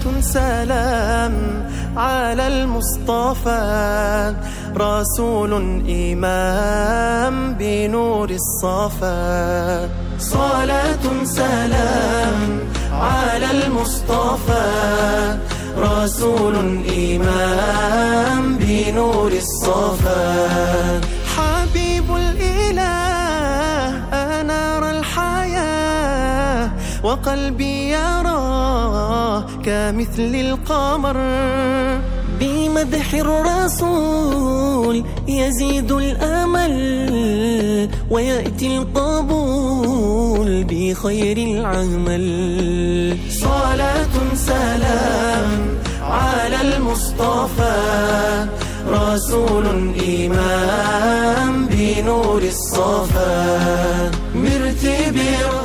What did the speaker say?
سلام على المصطفى، رسول إمام بنور الصفا. صلاة سلام على المصطفى، رسول إمام بنور الصفا. حبيب الإله أنار الحياة، وقلبي يراه كمثل القمر. بمدح الرسول يزيد الأمل، ويأتي القبول بخير العمل. صلاة سلام على المصطفى، رسول إمام بنور الصفا. مرتبي